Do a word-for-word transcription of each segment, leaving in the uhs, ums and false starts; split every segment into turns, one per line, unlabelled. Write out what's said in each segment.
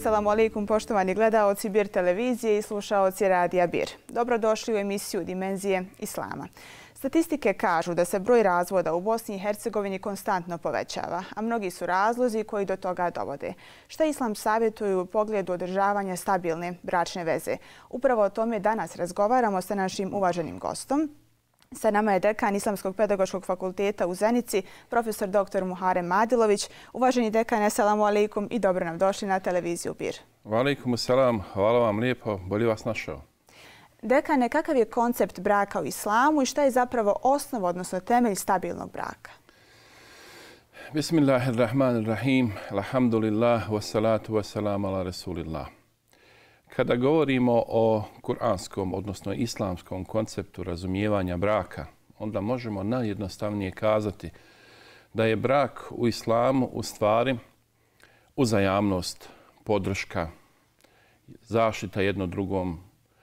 Assalamu alaikum, poštovani gledaoci Bir televizije i slušaoci radija Bir. Dobrodošli u emisiju Dimenzije Islama. Statistike kažu da se broj razvoda u Bosni i Hercegovini konstantno povećava, a mnogi su razlozi koji do toga dovode. Šta Islam savjetuje u pogledu održavanja stabilne bračne veze? Upravo o tome danas razgovaramo sa našim uvaženim gostom. Sa nama je dekan Islamskog pedagoškog fakulteta u Zenici, profesor doktor Muharem Madilović. Uvaženi dekan, assalamu alaikum i dobro nam došli na televiziju Bir.
Wa alaikum assalam, hvala vam lijepo, bolje vas našao.
Dekane, kakav je koncept braka u islamu i šta je zapravo osnov, odnosno temelj stabilnog braka?
Bismillahirrahmanirrahim, alhamdulillah, wassalatu wassalamu ala rasulillah. Kada govorimo o kuranskom, odnosno islamskom konceptu razumijevanja braka, onda možemo najjednostavnije kazati da je brak u islamu u stvari uzajamnost, podrška, zaštita jedno drugom,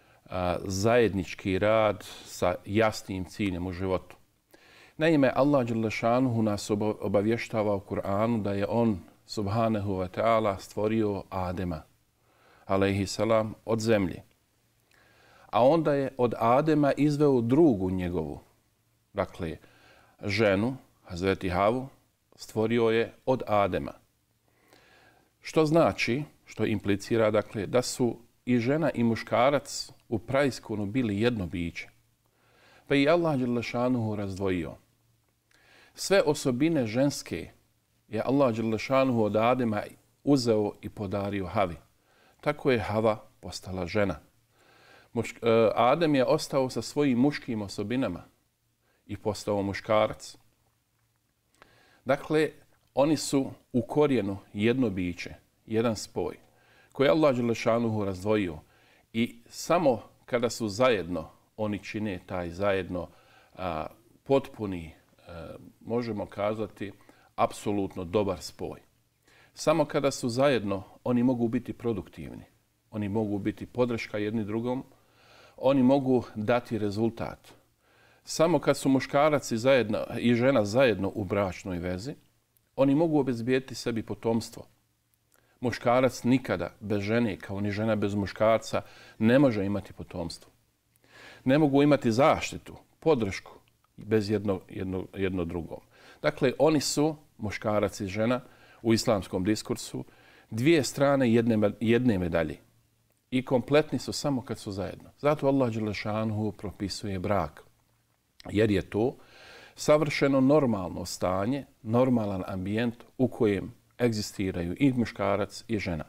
zajednički rad sa jasnim ciljem u životu. Naime, Allah dželle šanuhu nas obavještava u Kur'anu da je on, subhanahu wa ta'ala, stvorio Adema, alejhi salam, od zemlje. A onda je od Adema izveo drugu njegovu, dakle, ženu, Hazreti Havu, stvorio je od Adema. Što znači, što implicira, dakle, da su i žena i muškarac u praiskonu bili jedno biće. Pa i Allah dželle šanuhu razdvojio. Sve osobine ženske je Allah dželle šanuhu od Adema uzeo i podario Havi. Tako je Hava postala žena. Adem je ostao sa svojim muškim osobinama i postao muškarac. Dakle, oni su u korijenu jedno biće, jedan spoj, koji je Allah dželle šanuhu razdvojio. I samo kada su zajedno, oni čine taj zajedno a, potpuni, a, možemo kazati, apsolutno dobar spoj. Samo kada su zajedno, oni mogu biti produktivni. Oni mogu biti podrška jedni drugom. Oni mogu dati rezultat. Samo kad su muškarac i, zajedno, i žena zajedno u bračnoj vezi, oni mogu obezbijeti sebi potomstvo. Muškarac nikada bez žene, kao ni žena bez muškarca, ne može imati potomstvo. Ne mogu imati zaštitu, podršku bez jedno, jedno, jedno drugom. Dakle, oni su, muškarac i žena, u islamskom diskursu, dvije strane jedne, jedne medalje. I kompletni su samo kad su zajedno. Zato Allah dželle šanuhu propisuje brak. Jer je to savršeno normalno stanje, normalan ambijent u kojem egzistiraju i muškarac i žena.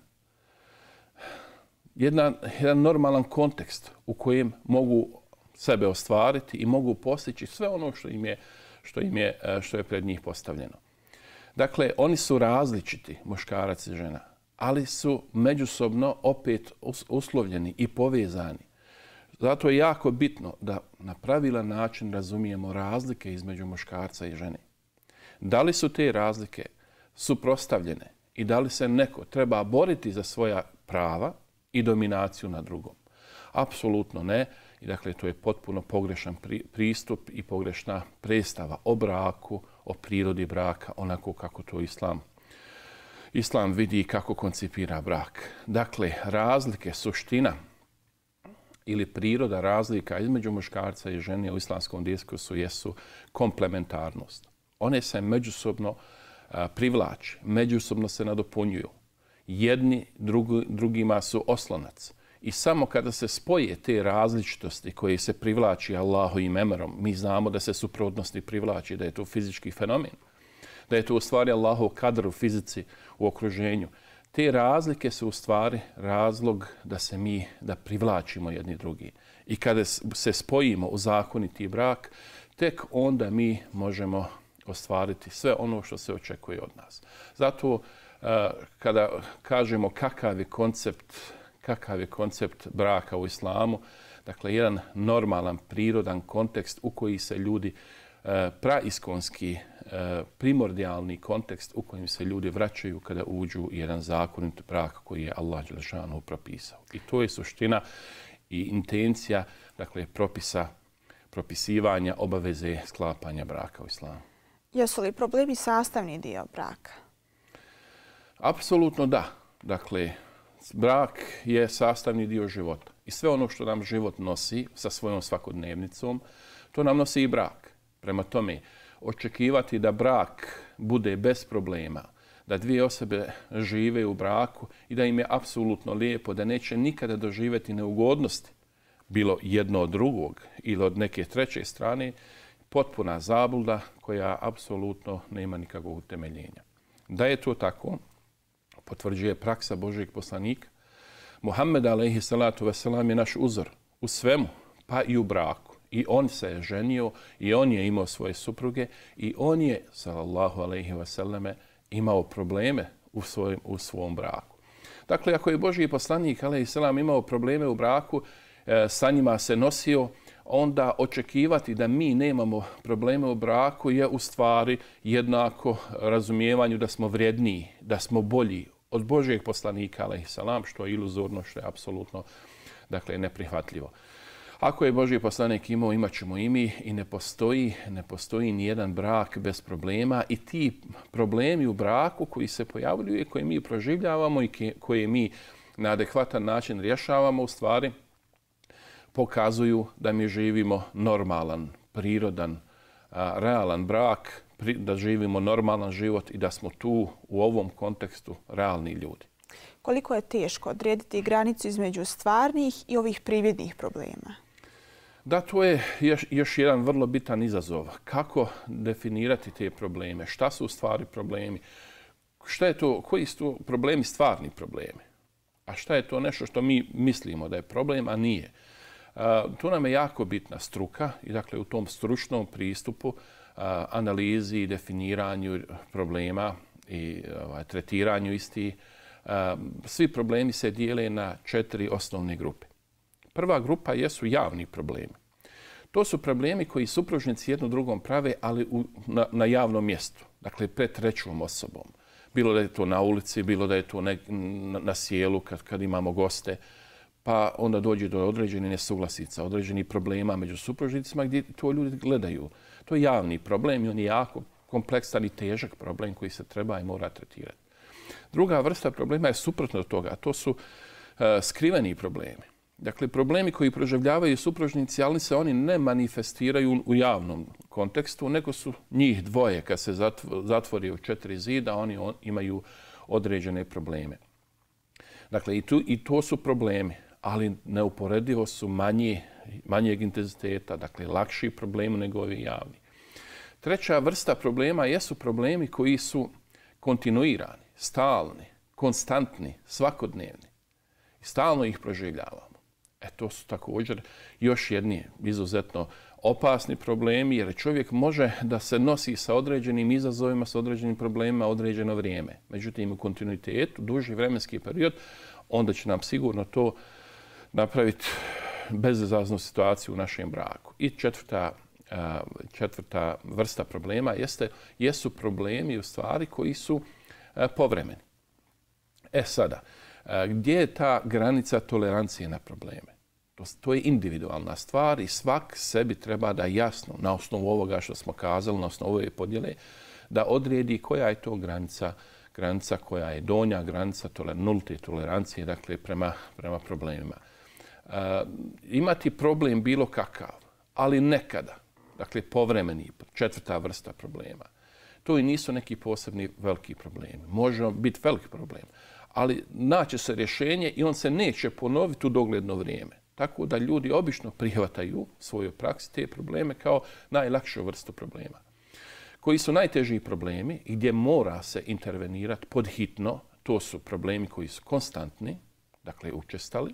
Jedna, jedan normalan kontekst u kojem mogu sebe ostvariti i mogu postići sve ono što im je, što im je, što je pred njih postavljeno. Dakle, oni su različiti, muškarac i žena, ali su međusobno opet uslovljeni i povezani. Zato je jako bitno da na pravilan način razumijemo razlike između muškarca i žene. Da li su te razlike suprotstavljene i da li se neko treba boriti za svoja prava i dominaciju nad drugom? Apsolutno ne. I dakle, to je potpuno pogrešan pristup i pogrešna predstava o braku, o prirodi braka, onako kako to Islam, Islam vidi kako koncipira brak. Dakle, razlike, suština ili priroda razlika između muškarca i žene u islamskom diskursu jesu komplementarnost. One se međusobno a, privlače, međusobno se nadopunjuju. Jedni drugi, drugima su oslonac. I samo kada se spoje te različitosti koje se privlači Allahovim emrom, mi znamo da se suprotnosti privlači, da je to fizički fenomen, da je to u stvari Allahov kadar u fizici, u okruženju. Te razlike su u stvari razlog da se mi, da privlačimo jedni drugi. I kada se spojimo u zakoniti brak, tek onda mi možemo ostvariti sve ono što se očekuje od nas. Zato kada kažemo kakav je koncept kakav je koncept braka u islamu, dakle jedan normalan, prirodan kontekst u koji se ljudi, e, praiskonski, e, primordijalni kontekst u kojem se ljudi vraćaju kada uđu u jedan zakonit brak koji je Allah dželle šanuhu propisao. I to je suština i intencija, dakle, propisa, propisivanja obaveze sklapanja braka u islamu.
Jesu li problemi sastavni dio braka?
Apsolutno da. Dakle, Brak je sastavni dio života. I sve ono što nam život nosi sa svojom svakodnevnicom, to nam nosi i brak. Prema tome, očekivati da brak bude bez problema, da dvije osobe žive u braku i da im je apsolutno lijepo, da neće nikada doživjeti neugodnosti, bilo jedno od drugog ili od neke treće strane, potpuna zabluda koja apsolutno nema nikakvog utemeljenja. Da je to tako, potvrđuje praksa Božijeg poslanika. Muhammed alejhi salatu vesselam je naš uzor u svemu, pa i u braku. I on se je ženio i on je imao svoje supruge i on je, sallallahu alejhi veselleme, imao probleme u, svojim, u svom braku. Dakle, ako je Božji poslanik alejhi selam imao probleme u braku, e, sa njima se nosio, onda očekivati da mi nemamo probleme u braku je u stvari jednako razumijevanju da smo vrijedniji, da smo bolji od Božjeg poslanika alejhi selam, što je iluzorno, što je apsolutno, dakle, neprihvatljivo. Ako je Božji poslanik imao, imat ćemo i mi i ne postoji, ne postoji nijedan brak bez problema i ti problemi u braku koji se pojavljuju i koje mi proživljavamo i koje mi na adekvatan način rješavamo, u stvari pokazuju da mi živimo normalan, prirodan, realan brak, da živimo normalan život i da smo tu u ovom kontekstu realni ljudi.
Koliko je teško odrediti granicu između stvarnih i ovih prividnih problema?
Da, to je još, još jedan vrlo bitan izazov. Kako definirati te probleme? Šta su u stvari problemi? Šta je to, koji su to problemi stvarni problemi? A šta je to nešto što mi mislimo da je problem, a nije? Uh, tu nam je jako bitna struka i dakle u tom stručnom pristupu, uh, analizi i definiranju problema i uh, tretiranju istih, uh, svi problemi se dijele na četiri osnovne grupe. Prva grupa jesu javni problemi. To su problemi koji supružnici jedno drugom prave, ali u, na, na javnom mjestu, dakle pred trećom osobom. Bilo da je to na ulici, bilo da je to ne, na, na sjelu kad, kad imamo goste, pa onda dođe do određenih nesuglasica, određenih problema među supružnicima gdje to ljudi gledaju. To je javni problem i on je jako kompleksan i težak problem koji se treba i mora tretirati. Druga vrsta problema je suprotno od toga, a to su uh, skriveni problemi. Dakle, problemi koji proživljavaju supružnici, ali se oni ne manifestiraju u javnom kontekstu, nego su njih dvoje kad se zatvori u četiri zida, oni on, imaju određene probleme. Dakle, i, tu, i to su problemi, ali neuporedivo su manji, manjeg intenziteta, dakle, lakši problemi nego ovi javni. Treća vrsta problema jesu problemi koji su kontinuirani, stalni, konstantni, svakodnevni. I stalno ih proživljavamo. E, to su također još jedni izuzetno opasni problemi, jer čovjek može da se nosi sa određenim izazovima, sa određenim problemima određeno vrijeme. Međutim, u kontinuitetu, duži vremenski period, onda će nam sigurno to napraviti bezizlaznu situaciju u našem braku. I četvrta, četvrta vrsta problema jeste, jesu problemi u stvari koji su povremeni. E sada, gdje je ta granica tolerancije na probleme? To, to je individualna stvar i svak sebi treba da jasno, na osnovu ovoga što smo kazali, na osnovu ove podjele, da odredi koja je to granica, granica koja je donja granica toler, nulte tolerancije, dakle, prema, prema problemima. Uh, imati problem bilo kakav, ali nekada, dakle, povremeni, četvrta vrsta problema, to i nisu neki posebni veliki problemi. Može biti velik problem, ali naće se rješenje i on se neće ponoviti u dogledno vrijeme. Tako da ljudi obično prihvataju svojoj praksi te probleme kao najlakšu vrstu problema. Koji su najtežiji problemi i gdje mora se intervenirati podhitno, to su problemi koji su konstantni, dakle učestali,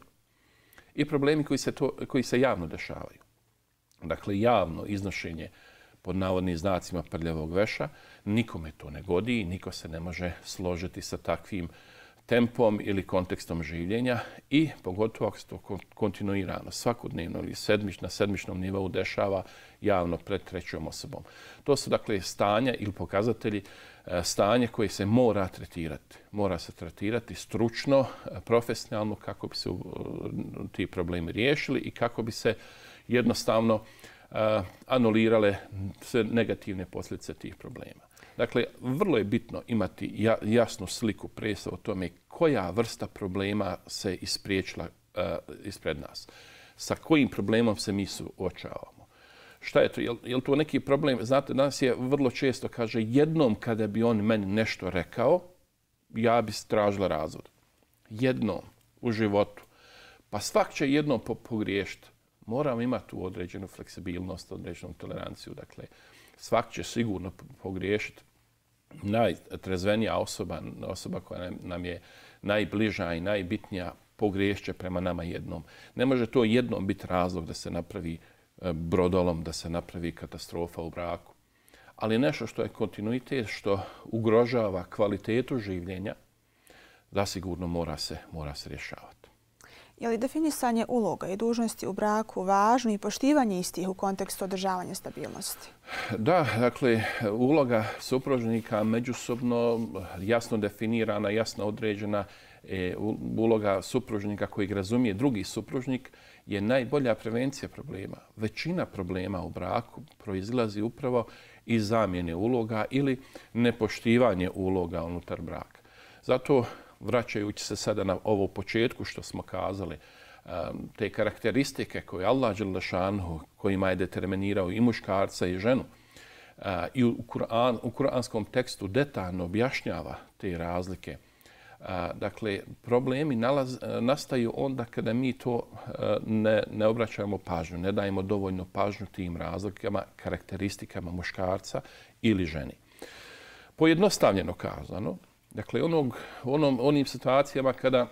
i problemi koji se, to, koji se javno dešavaju. Dakle, javno iznošenje pod navodnim znacima prljavog veša, nikome to ne godi, niko se ne može složiti sa takvim tempom ili kontekstom življenja i pogotovo ako se to kontinuirano, svakodnevno ili sedmič, na sedmičnom nivou dešava javno pred trećom osobom. To su dakle stanja ili pokazatelji stanja koje se mora tretirati. Mora se tretirati stručno, profesionalno kako bi se ti problemi riješili i kako bi se jednostavno anulirale sve negativne posljedice tih problema. Dakle, vrlo je bitno imati jasnu sliku, predstavu o tome koja vrsta problema se ispriječila uh, ispred nas. Sa kojim problemom se mi suočavamo. Šta je to? Je, je li to neki problem? Znate, danas je vrlo često kaže jednom kada bi on meni nešto rekao, ja bi tražila razvod. Jednom u životu. Pa svak će jednom pogriješiti. Moramo imati tu određenu fleksibilnost, određenu toleranciju. Dakle, svak će sigurno pogriješiti. Najtrezvenija osoba, osoba koja nam je najbliža i najbitnija, pogriješće prema nama jednom. Ne može to jednom biti razlog da se napravi brodolom, da se napravi katastrofa u braku. Ali nešto što je kontinuitet, što ugrožava kvalitetu življenja, zasigurno mora se, mora se rješavati.
Je li definisanje uloga i dužnosti u braku važno i poštivanje istih u kontekstu održavanja stabilnosti?
Da, dakle, uloga supružnika međusobno jasno definirana, jasno određena. E, uloga supružnika kojeg razumije drugi supružnik je najbolja prevencija problema. Većina problema u braku proizlazi upravo iz zamjene uloga ili nepoštivanje uloga unutar braka. Zato, vraćajući se sada na ovo početku što smo kazali, te karakteristike koje Allah dželle šanuhu, kojima je determinirao i muškarca i ženu, i u, Kur'an, u kuranskom tekstu detaljno objašnjava te razlike. Dakle, problemi nalaz, nastaju onda kada mi to ne, ne obraćamo pažnju, ne dajemo dovoljno pažnju tim razlikama, karakteristikama muškarca ili ženi. Pojednostavljeno kazano, dakle, onog, onom, onim situacijama kada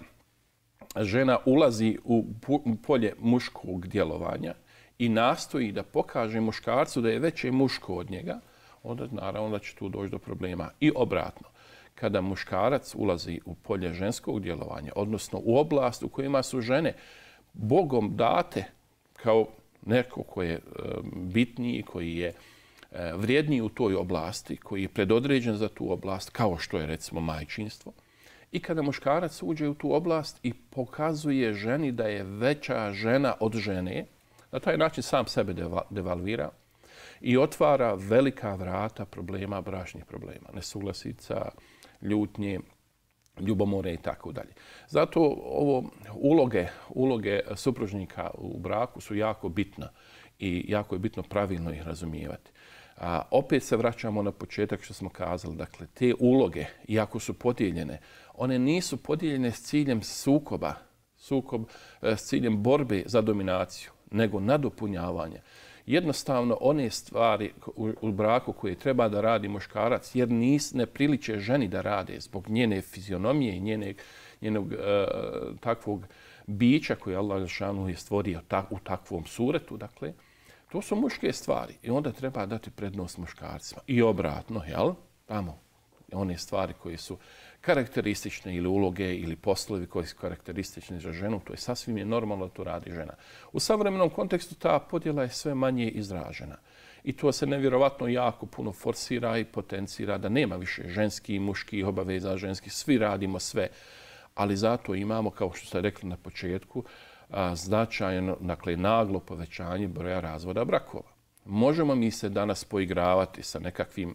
žena ulazi u polje muškog djelovanja i nastoji da pokaže muškarcu da je veće muško od njega, onda naravno da će tu doći do problema. I obratno, kada muškarac ulazi u polje ženskog djelovanja, odnosno u oblast u kojima su žene Bogom date kao neko koji je bitniji, koji je vrijedniji u toj oblasti, koji je predodređen za tu oblast, kao što je recimo majčinstvo. I kada muškarac uđe u tu oblast i pokazuje ženi da je veća žena od žene, na taj način sam sebe devalvira i otvara velika vrata problema, bračnih problema, nesuglasica, ljutnje, ljubomore i tako dalje. Zato ovo uloge, uloge supružnika u braku su jako bitna i jako je bitno pravilno ih razumijevati. A opet se vraćamo na početak što smo kazali. Dakle, te uloge, iako su podijeljene, one nisu podijeljene s ciljem sukoba, sukob s ciljem borbe za dominaciju, nego nadopunjavanje. Jednostavno, one stvari u braku koje treba da radi muškarac, jer nis, ne priliče ženi da rade zbog njene fizionomije i njene, njenog uh, takvog bića koje Allah dželešanu je stvorio ta, u takvom suretu, dakle, to su muške stvari i onda treba dati prednost muškarcima. I obratno, jel? Tamo, one stvari koje su karakteristične ili uloge ili poslovi koji su karakteristični za ženu, to je sasvim je normalno da to radi žena. U savremenom kontekstu ta podjela je sve manje izražena. I to se nevjerovatno jako puno forsira i potencira da nema više ženskih i muških obaveza, ženskih, svi radimo sve. Ali zato imamo, kao što ste rekli na početku, značajno, dakle, naglo povećanje broja razvoda brakova. Možemo mi se danas poigravati sa nekakvim,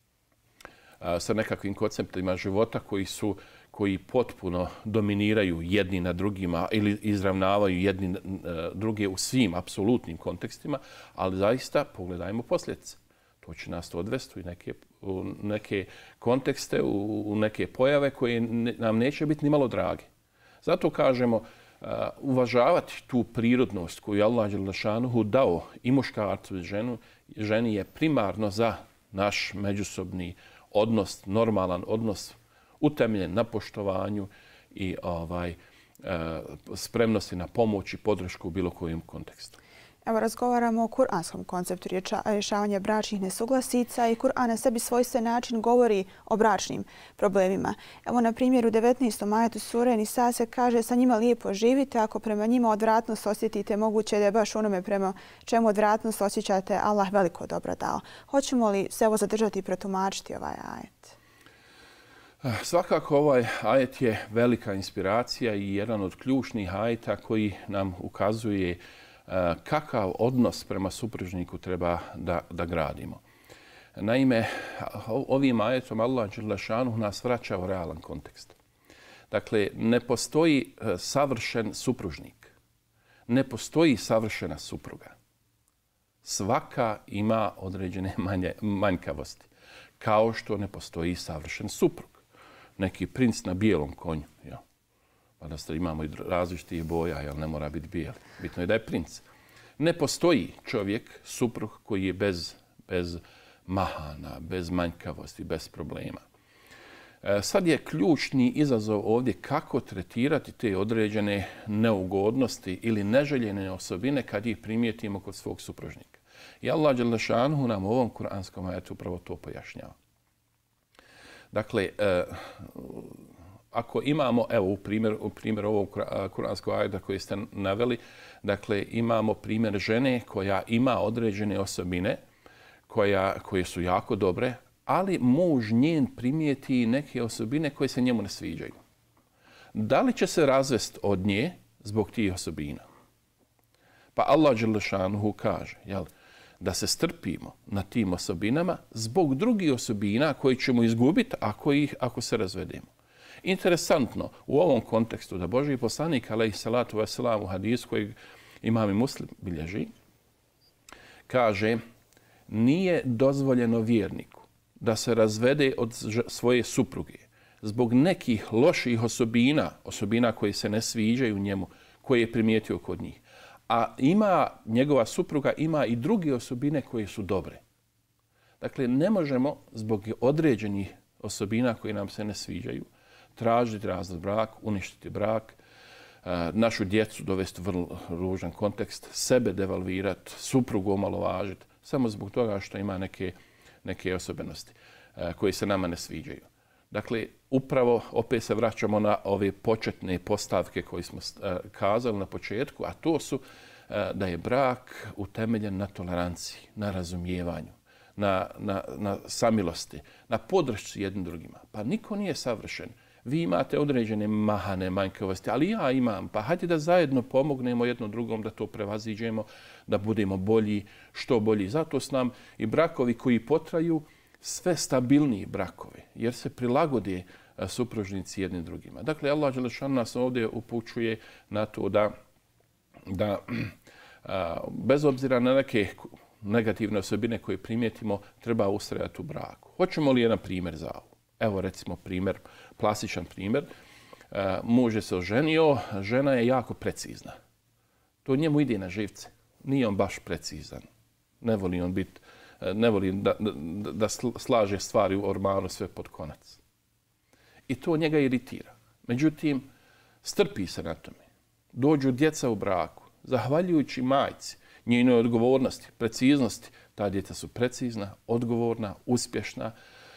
sa nekakvim konceptima života koji su koji potpuno dominiraju jedni na drugima ili izravnavaju jedni druge u svim apsolutnim kontekstima, ali zaista pogledajmo posljedice. To će nas to odvesti u neke, u neke kontekste, u, u neke pojave koje ne, nam neće biti ni malo drage. Zato kažemo, Uh, uvažavati tu prirodnost koju je Allah dželešanu dao i muškarcu i ženu, ženi je primarno za naš međusobni odnos, normalan odnos, utemeljen na poštovanju i ovaj, uh, spremnosti na pomoć i podršku u bilo kojem kontekstu.
Evo, razgovaramo o kuranskom konceptu rješavanja bračnih nesuglasica i Kur'an na sebi svojstven način govori o bračnim problemima. Evo, na primjer, u devetnaestom ajetu sure Nisa se kaže sa njima lijepo živite, ako prema njima odvratnost osjetite, moguće da je baš onome prema čemu odvratnost osjećate Allah veliko dobro dao. Hoćemo li se evo zadržati i protumačiti ovaj ajet?
Svakako ovaj ajet je velika inspiracija i jedan od ključnih ajeta koji nam ukazuje kakav odnos prema supružniku treba da, da gradimo. Naime, ovim ajetom Allah dželle šanuhu nas vraća u realan kontekst. Dakle, ne postoji savršen supružnik. Ne postoji savršena supruga. Svaka ima određene manje, manjkavosti. Kao što ne postoji savršen suprug. Neki princ na bijelom konju. Ja. Pa da imamo i različitih boja, jel ne mora biti bijeli. Bitno je da je princ. Ne postoji čovjek, suprug koji je bez, bez mahana, bez manjkavosti, bez problema. E, sad je ključni izazov ovdje kako tretirati te određene neugodnosti ili neželjene osobine kad ih primijetimo kod svog supružnika. I Allah dželle šanuhu nam u ovom kuranskom ajetu upravo to pojašnjava. Dakle, e, ako imamo, evo u primjer, u primjer ovog kuranskog ajeta koji ste naveli, dakle imamo primjer žene koja ima određene osobine koja, koje su jako dobre, ali muž njen primijeti neke osobine koje se njemu ne sviđaju. Da li će se razvesti od nje zbog tih osobina? Pa Allah dželle šanuhu kaže, jel, da se strpimo na tim osobinama zbog drugih osobina koje ćemo izgubiti ako, ih, ako se razvedemo. Interesantno u ovom kontekstu da Božji poslanik alejhi salatu vesselam u hadisu kojeg Imam i Muslim bilježi, kaže nije dozvoljeno vjerniku da se razvede od svoje supruge zbog nekih loših osobina, osobina koje se ne sviđaju njemu, koje je primijetio kod njih. A ima, njegova supruga ima i druge osobine koje su dobre. Dakle, ne možemo zbog određenih osobina koje nam se ne sviđaju tražiti razvod brak, uništiti brak, našu djecu dovesti u vrlo ružan kontekst, sebe devalvirati, suprugu omalovažiti, samo zbog toga što ima neke, neke osobenosti koje se nama ne sviđaju. Dakle, upravo opet se vraćamo na ove početne postavke koje smo kazali na početku, a to su da je brak utemeljen na toleranciji, na razumijevanju, na, na, na samilosti, na podršci jednim drugima. Pa niko nije savršen. Vi imate određene mahane manjkavosti, ali ja imam. Pa hajde da zajedno pomognemo jednom drugom da to prevaziđemo, da budemo bolji, što bolji. Zato su nam i brakovi koji potraju sve stabilniji brakovi, jer se prilagode supružnici jednim drugima. Dakle, Allah dželle šanuhu nas ovdje upućuje na to da, da a, bez obzira na neke negativne osobine koje primijetimo, treba ustrajati u braku. Hoćemo li jedan primjer za ovo? Evo recimo primjer, klasičan primjer. E, muž je se oženio, žena je jako precizna. To njemu ide na živce. Nije on baš precizan. Ne voli on biti, ne voli da, da, da slaže stvari u ormaru sve pod konac. I to njega iritira. Međutim, strpi se na tome. Dođu djeca u braku. Zahvaljujući majci, njenoj odgovornosti, preciznosti, ta djeca su precizna, odgovorna, uspješna,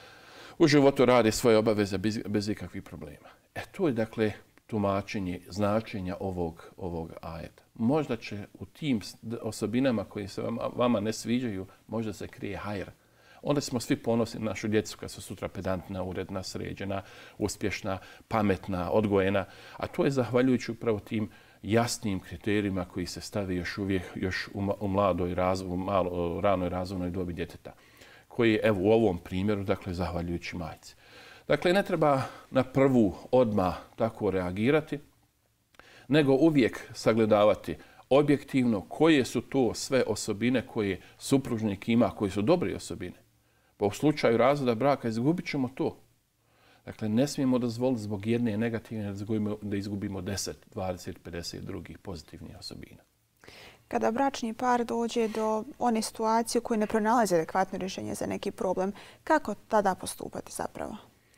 u životu rade svoje obaveze bez, bez ikakvih problema. E to je dakle tumačenje značenja ovog, ovog ajeta. Možda će u tim osobinama koje se vama, vama ne sviđaju, možda se krije hajr. Onda smo svi ponosni na našu djecu kad su sutra pedantna, uredna, sređena, uspješna, pametna, odgojena. A to je zahvaljujući upravo tim jasnim kriterijima koji se stave još uvijek još u, u mladoj razvoju, malo, ranoj razvojnoj dobi djeteta, koji je evo u ovom primjeru, dakle, zahvaljujući majci. Dakle, ne treba na prvu odmah tako reagirati, nego uvijek sagledavati objektivno koje su to sve osobine koje supružnik ima, koje su dobre osobine. Pa u slučaju razvoda braka izgubit ćemo to. Dakle, ne smijemo dozvoliti zbog jedne negativne da izgubimo, da izgubimo deset, dvadeset, pedeset drugih pozitivnih osobina.
Kada bračni par dođe do one situacije koje ne pronalaze adekvatno rješenje za neki problem, kako tada postupati zapravo?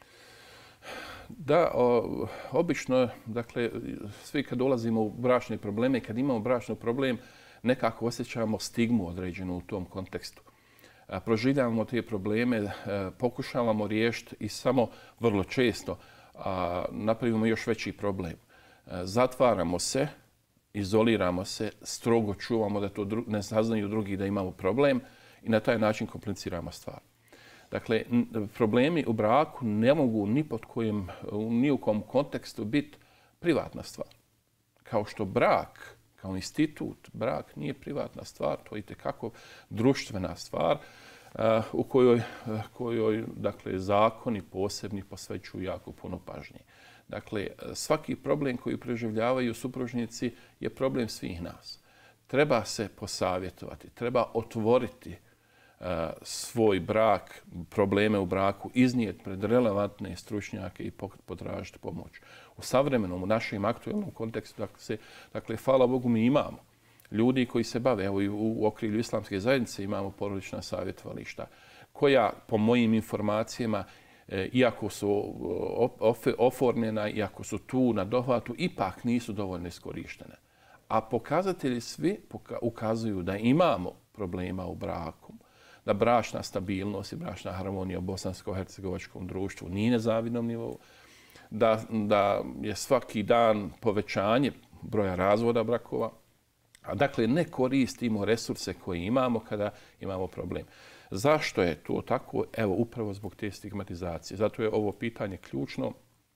Da, o, obično, dakle, svi kad dolazimo u bračne probleme, kad imamo bračni problem, nekako osjećamo stigmu određenu u tom kontekstu. A, proživljavamo te probleme, a, pokušavamo riješiti i samo vrlo često a, napravimo još veći problem. A, zatvaramo se, izoliramo se, strogo čuvamo da to dru, ne saznaju drugi da imamo problem i na taj način kompliciramo stvar. Dakle, problemi u braku ne mogu ni pod kojim, ni u kom kontekstu biti privatna stvar. Kao što brak, kao institut, brak nije privatna stvar, to je itekako društvena stvar u kojoj, kojoj dakle, zakoni posebni posvećuju jako puno pažnje. Dakle, svaki problem koji preživljavaju supružnici je problem svih nas. Treba se posavjetovati, treba otvoriti uh, svoj brak, probleme u braku, iznijeti pred relevantne stručnjake i potražiti pomoć. U savremenom, u našem aktualnom kontekstu, dakle, se, dakle, hvala Bogu, mi imamo ljudi koji se bave, evo i u okrilju islamske zajednice imamo porodična savjetovališta, koja, po mojim informacijama, iako su oformljena, iako su tu na dohvatu, ipak nisu dovoljno iskorištene. A pokazatelji svi ukazuju da imamo problema u braku, da bračna stabilnost i bračna harmonija u bosansko-hercegovačkom društvu nije na zavidnom nivou, da, da je svaki dan povećanje broja razvoda brakova, a dakle ne koristimo resurse koje imamo kada imamo problem. Zašto je to tako? Evo, upravo zbog te stigmatizacije. Zato je ovo pitanje ključno.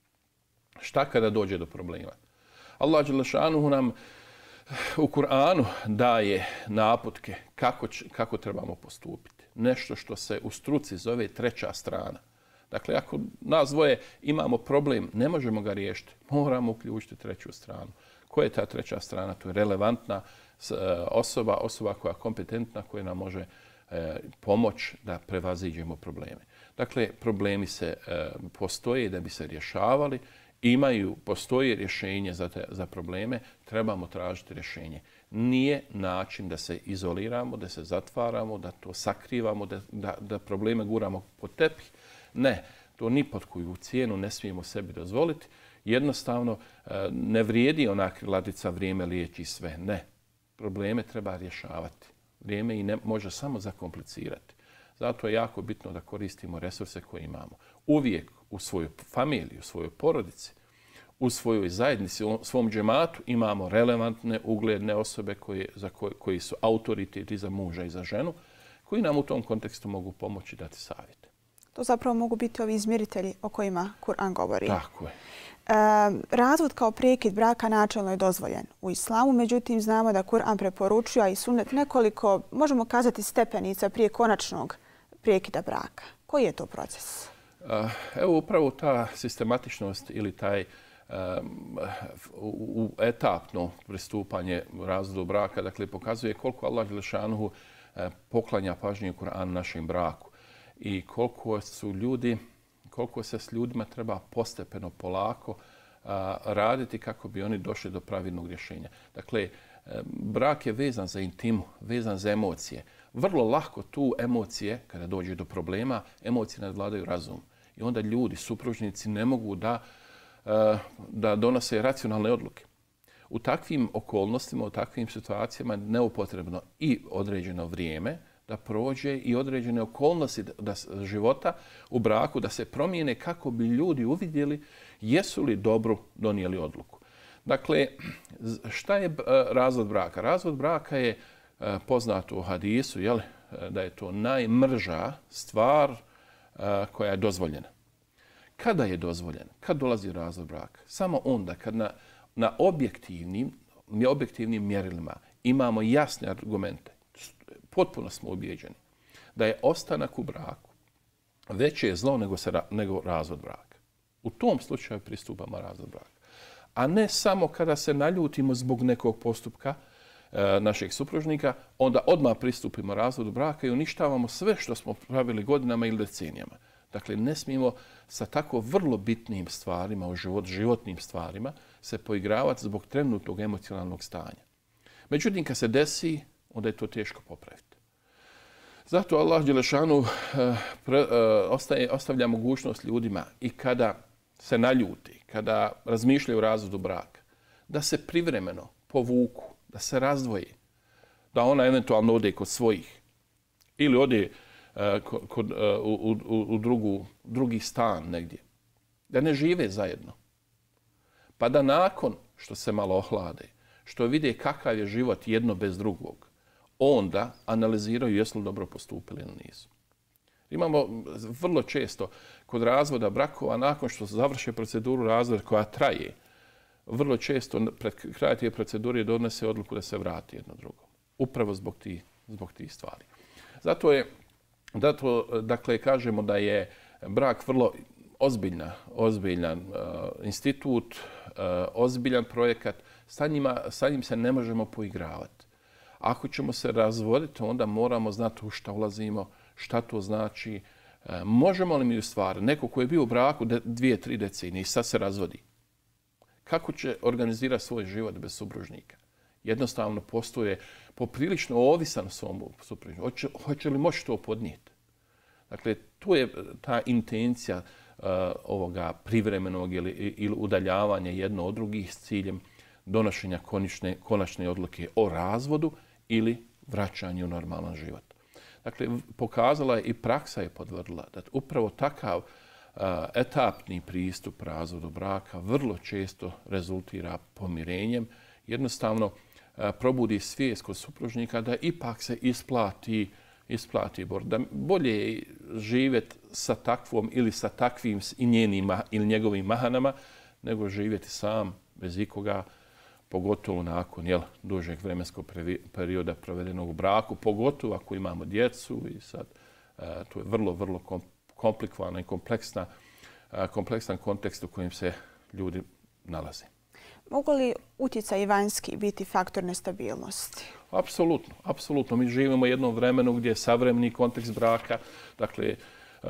Šta kada dođe do problema? Allah dželle šanuhu nam u Kur'anu daje naputke kako, kako trebamo postupiti. Nešto što se u struci zove treća strana. Dakle, ako nas dvoje imamo problem, ne možemo ga riješiti. Moramo uključiti treću stranu. Koja je ta treća strana? To je relevantna osoba, osoba koja je kompetentna, koja nam može pomoć da prevaziđemo probleme. Dakle, problemi se e, postoje da bi se rješavali, imaju, postoje rješenje za, te, za probleme, trebamo tražiti rješenje. Nije način da se izoliramo, da se zatvaramo, da to sakrivamo, da, da, da probleme guramo pod tepih. Ne, to ni pod koju cijenu ne smijemo sebi dozvoliti. Jednostavno, e, ne vrijedi ona krilatica vrijeme liječi sve. Ne, probleme treba rješavati. Vrijeme i ne može samo zakomplicirati. Zato je jako bitno da koristimo resurse koje imamo. Uvijek u svojoj familiji, u svojoj porodici, u svojoj zajednici, u svom džematu imamo relevantne, ugledne osobe koje, za koje, koji su autoriteti za muža i za ženu, koji nam u tom kontekstu mogu pomoći dati savjete.
To zapravo mogu biti ovi izmiritelji o kojima Kur'an govori.
Tako je.
E, razvod kao prekid braka načelno je dozvoljen u islamu, međutim znamo da Kur'an preporučuje, a i sunnet nekoliko, možemo kazati, stepenica prije konačnog prekida braka. Koji je to proces?
Evo upravo ta sistematičnost ili taj um, u etapno pristupanje razvodu braka, dakle, pokazuje koliko Allah dželle šanuhu poklanja pažnju Kur'anu našem braku i koliko su ljudi, koliko se s ljudima treba postepeno, polako a, raditi kako bi oni došli do pravilnog rješenja. Dakle, brak je vezan za intimu, vezan za emocije. Vrlo lako tu emocije, kada dođe do problema, emocije nadvladaju razum. I onda ljudi, supružnici, ne mogu da, da donose racionalne odluke. U takvim okolnostima, u takvim situacijama neupotrebno i određeno vrijeme da prođe i određene okolnosti da, života u braku da se promijene kako bi ljudi uvidjeli jesu li dobro donijeli odluku. Dakle, šta je razvod braka? Razvod braka je poznato u hadisu, jel, da je to najmrža stvar koja je dozvoljena. Kada je dozvoljena? Kad dolazi razvod braka? Samo onda kad na, na objektivnim, objektivnim mjerilima imamo jasne argumente. Potpuno smo ubijeđeni da je ostanak u braku veće zlo nego, se, nego razvod braka. U tom slučaju pristupamo razvod braka. A ne samo kada se naljutimo zbog nekog postupka e, našeg supružnika, onda odmah pristupimo razvodu braka i uništavamo sve što smo pravili godinama ili decenijama. Dakle, ne smijemo sa tako vrlo bitnim stvarima, u život, životnim stvarima, se poigravati zbog trenutnog emocionalnog stanja. Međutim, kad se desi, onda je to teško popraviti. Zato Allah dželle šanuhu ostavlja mogućnost ljudima i kada se naljuti, kada razmišljaju o razvodu braka, da se privremeno povuku, da se razdvoji, da ona eventualno ode kod svojih ili ode uh, kod, uh, u, u, u drugu, drugi stan negdje, da ne žive zajedno. Pa da nakon što se malo ohlade, što vide kakav je život jedno bez drugog, onda analiziraju jesu li dobro postupili ili nisu. Imamo vrlo često kod razvoda brakova, nakon što se završe proceduru razvoda koja traje, vrlo često pred kraj te procedure donese odluku da se vrati jedno drugom. Upravo zbog tih, zbog tih stvari. Zato je Zato, dakle, kažemo da je brak vrlo ozbiljna, ozbiljan uh, institut, uh, ozbiljan projekat. Sa, njima, sa njim se ne možemo poigravati. Ako ćemo se razvoditi, onda moramo znati u šta ulazimo, šta to znači. Uh, možemo li mi u stvari, neko ko je bio u braku de, dvije, tri decenije i sad se razvodi, kako će organizirati svoj život bez supružnika? Jednostavno postoje poprilično ovisan svom supružniku. Hoće, hoće li moći to podnijeti? Dakle, tu je ta intencija uh, ovoga privremenog ili, ili udaljavanja jedno od drugih s ciljem donošenja konačne, konačne odluke o razvodu ili vraćanju u normalan život. Dakle, pokazala je i praksa je potvrdila da upravo takav uh, etapni pristup razvodu braka vrlo često rezultira pomirenjem. Jednostavno uh, probudi svijest kod supružnika da ipak se isplati isplati bor. Da bolje je živjeti sa takvom ili sa takvim i njenim ili njegovim mahanama nego živjeti sam bez ikoga, pogotovo nakon jel, dužeg vremenskog perioda provedenog u braku, pogotovo ako imamo djecu i sad uh, to je vrlo, vrlo komplikovana i kompleksna, uh, kompleksan kontekst u kojem se ljudi nalaze.
Mogu li utjecaj vanjski biti faktor nestabilnosti?
Apsolutno, apsolutno. Mi živimo u jednom vremenu gdje je savremeni kontekst braka, dakle, uh,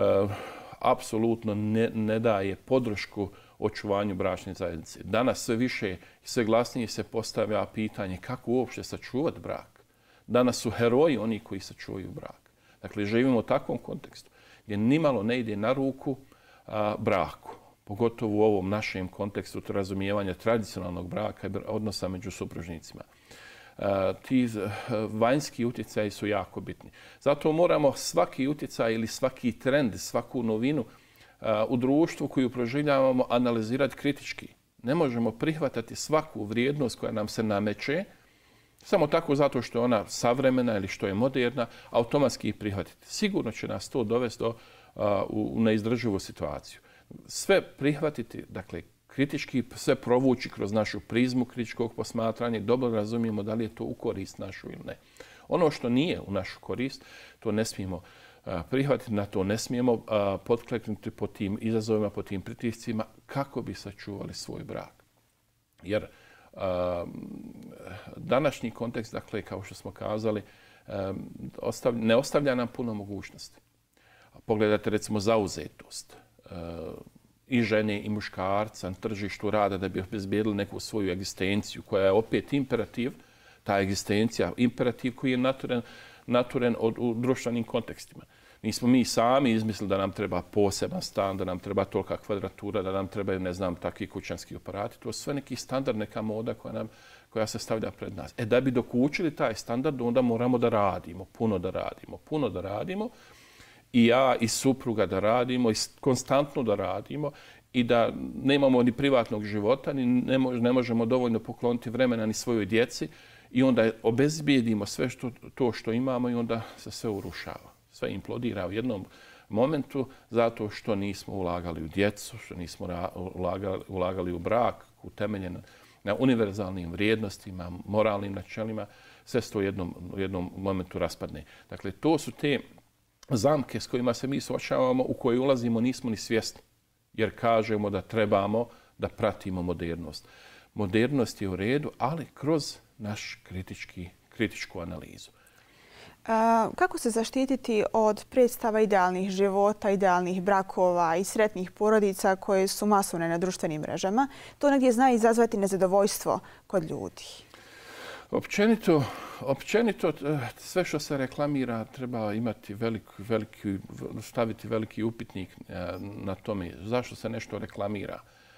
apsolutno ne, ne daje podršku očuvanju bračne zajednice. Danas sve više i sve glasnije se postavlja pitanje kako uopšte sačuvati brak. Danas su heroji oni koji sačuvaju brak. Dakle, živimo u takvom kontekstu gdje nimalo ne ide na ruku uh, braku. Pogotovo u ovom našem kontekstu razumijevanja tradicionalnog braka i odnosa među supružnicima. Uh, ti uh, vanjski utjecaji su jako bitni. Zato moramo svaki utjecaj ili svaki trend, svaku novinu uh, u društvu koju proživljavamo analizirati kritički. Ne možemo prihvatati svaku vrijednost koja nam se nameće samo tako zato što je ona savremena ili što je moderna, automatski prihvatiti. Sigurno će nas to dovesti do, uh, u neizdrživu situaciju. Sve prihvatiti, dakle, kritički, sve provući kroz našu prizmu kritičkog posmatranja i dobro razumijemo da li je to u korist našu ili ne. Ono što nije u našu korist, to ne smijemo uh, prihvatiti, na to ne smijemo uh, potkleknuti po tim izazovima, po tim pritiscima, kako bi sačuvali svoj brak. Jer uh, današnji kontekst, dakle, kao što smo kazali, um, ostav, ne ostavlja nam puno mogućnosti. Pogledajte, recimo, zauzetost uh, i žene i muškarca na tržištu rada da bi obezbijedili neku svoju egzistenciju koja je opet imperativ, ta egzistencija, imperativ koji je naturen, naturen od, u društvenim kontekstima. Nismo mi sami izmislili da nam treba poseban stan, da nam treba tolika kvadratura, da nam trebaju, ne znam, takvi kućanski aparati. To je sve neki standard, neka moda koja, nam, koja se stavlja pred nas. E da bi dokučili taj standard, onda moramo da radimo, puno da radimo, puno da radimo. I ja i supruga da radimo, i konstantno da radimo i da nemamo ni privatnog života, ni ne, mož, ne možemo dovoljno pokloniti vremena ni svojoj djeci i onda obezbijedimo sve što, to što imamo i onda se sve urušava. Sve implodira u jednom momentu zato što nismo ulagali u djecu, što nismo ulagali, ulagali u brak, utemeljen na univerzalnim vrijednostima, moralnim načelima, sve se to u jednom, u jednom momentu raspadne. Dakle, to su te zamke s kojima se mi suočavamo, u koje ulazimo, nismo ni svjesni. Jer kažemo da trebamo da pratimo modernost. Modernost je u redu, ali kroz naš kritički, kritičku analizu.
A, kako se zaštititi od predstava idealnih života, idealnih brakova i sretnih porodica koje su masovne na društvenim mrežama? To negdje zna izazvati nezadovoljstvo kod ljudi.
Općenito, općenito sve što se reklamira treba imati veliki, veliki, staviti veliki upitnik na tome zašto se nešto reklamira.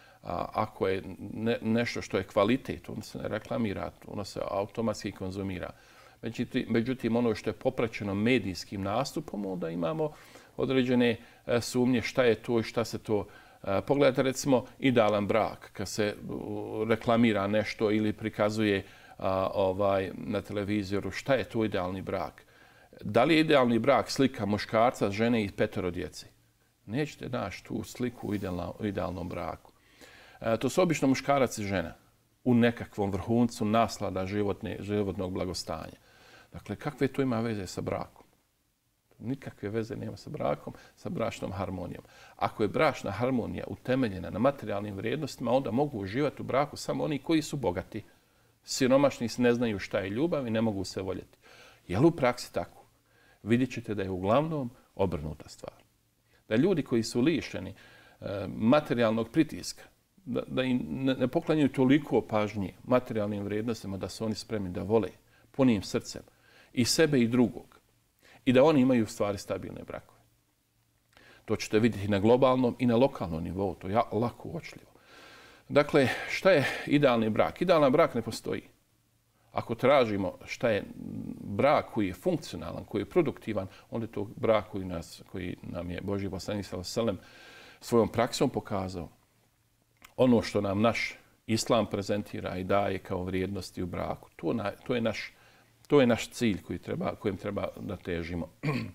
Ako je ne, nešto što je kvalitet, ono se ne reklamira, ono se automatski konzumira. Međutim, međutim, ono što je popraćeno medijskim nastupom, onda imamo određene sumnje šta je to i šta se to. Pogledajte recimo idealan brak, kad se reklamira nešto ili prikazuje A, ovaj, na televizoru, šta je to idealni brak? Da li je idealni brak slika muškarca, žene i petero djece? Nećete naći tu sliku u idealno, idealnom braku. E, to su obično muškarac i žena u nekakvom vrhuncu naslada životne, životnog blagostanja. Dakle, kakve to ima veze sa brakom? nikakve veze nema sa brakom, sa bračnom harmonijom. Ako je bračna harmonija utemeljena na materijalnim vrijednostima, onda mogu uživati u braku samo oni koji su bogati. Siromašni ne znaju šta je ljubav i ne mogu se voljeti. Je li u praksi tako? Vidjet ćete da je uglavnom obrnuta stvar. Da ljudi koji su lišeni e, materijalnog pritiska, da, da im ne, ne poklanjaju toliko pažnje materijalnim vrijednostima, da su oni spremni da vole punim srcem i sebe i drugog. I da oni imaju u stvari stabilne brakove. To ćete vidjeti na globalnom i na lokalnom nivou. To je lako uočljivo. Dakle, šta je idealni brak? Idealan brak ne postoji. Ako tražimo šta je brak koji je funkcionalan, koji je produktivan, onda je to brak koji, nas, koji nam je Božji poslanik sallallahu alejhi ve sellem svojom praksom pokazao. Ono što nam naš islam prezentira i daje kao vrijednosti u braku, to, na, to, je, naš, to je naš cilj koji treba, kojem treba da težimo.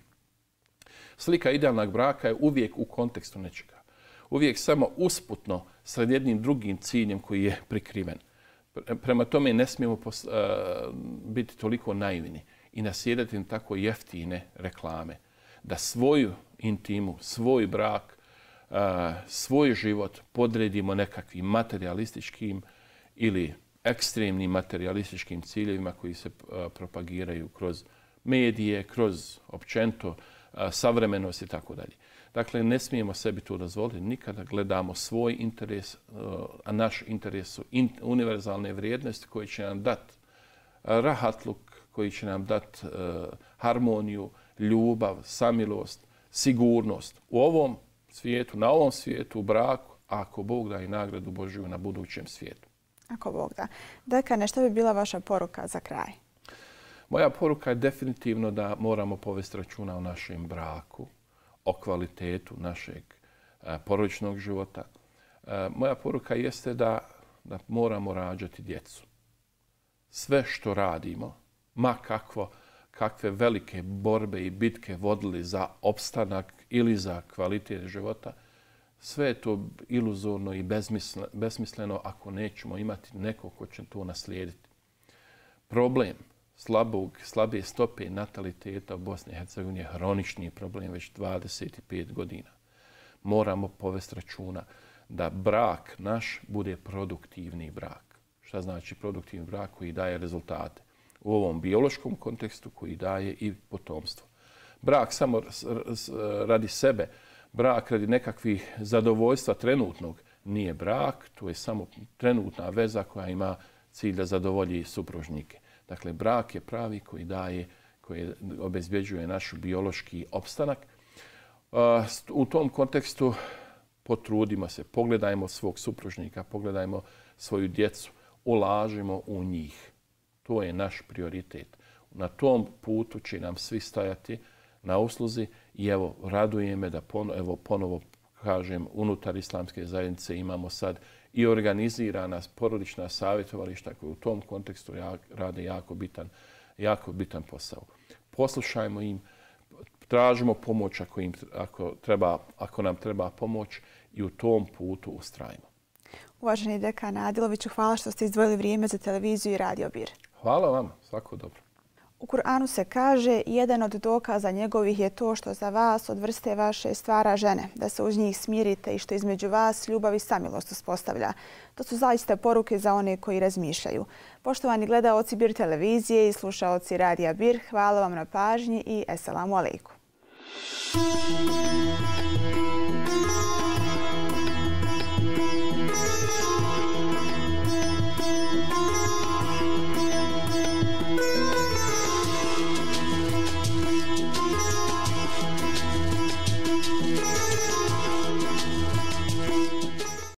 Slika idealnog braka je uvijek u kontekstu nečega. Uvijek samo usputno sa jednim drugim ciljem koji je prikriven. Prema tome ne smijemo pos, uh, biti toliko naivni i nasjedati na tako jeftine reklame. Da svoju intimu, svoj brak, uh, svoj život podredimo nekakvim materialističkim ili ekstremnim materialističkim ciljevima koji se uh, propagiraju kroz medije, kroz općenito uh, savremenost i tako dalje. Dakle, ne smijemo sebi to dozvoliti. Nikada gledamo svoj interes, a naš interes su univerzalne vrijednosti koje će nam dati rahatluk, koji će nam dati harmoniju, ljubav, samilost, sigurnost u ovom svijetu, na ovom svijetu, u braku, a ako Bog da i nagradu Božju na budućem svijetu.
Ako Bog da. Dekane, šta bi bila vaša poruka za kraj?
Moja poruka je definitivno da moramo povesti računa o našem braku, o kvalitetu našeg a, porodičnog života. A, moja poruka jeste da, da moramo rađati djecu. Sve što radimo, ma kakvo, kakve velike borbe i bitke vodili za opstanak ili za kvalitet života, sve je to iluzorno i besmisleno ako nećemo imati nekog ko će to naslijediti. Problem slabog, slabe stope nataliteta u Bosni i Hercegovini je hronični problem već dvadeset pet godina. Moramo povesti računa da brak naš bude produktivni brak. Šta znači produktivni brak koji daje rezultate? U ovom biološkom kontekstu koji daje i potomstvo. Brak samo radi sebe, brak radi nekakvih zadovoljstva trenutnog nije brak, to je samo trenutna veza koja ima cilj da zadovolji supružnike. Dakle, brak je pravi koji daje, koji obezbeđuje naš biološki opstanak. U tom kontekstu potrudimo se, pogledajmo svog supružnika, pogledajmo svoju djecu, ulažimo u njih. To je naš prioritet. Na tom putu će nam svi stajati na usluzi i evo, raduje me da ponovo, evo, ponovo kažem, unutar islamske zajednice imamo sad i organizirana porodična savjetovališta koje u tom kontekstu rade jako bitan, jako bitan posao. Poslušajmo im, tražimo pomoć ako, im, ako, treba, ako nam treba pomoć i u tom putu ustrajimo.
Uvaženi dekan Adiloviću, hvala što ste izdvojili vrijeme za televiziju i Radio Bir.
Hvala vam, svako dobro.
U Kur'anu se kaže, jedan od dokaza njegovih je to što za vas od vrste vaše stvara žene, da se uz njih smirite i što između vas ljubav i samilost uspostavlja. To su zaista poruke za one koji razmišljaju. Poštovani gledaoci Bir televizije i slušaoci Radija Bir, hvala vam na pažnji i eselamu alejkum.